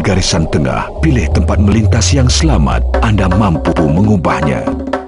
di garisan tengah, pilih tempat melintas yang selamat. Anda mampu mengubahnya.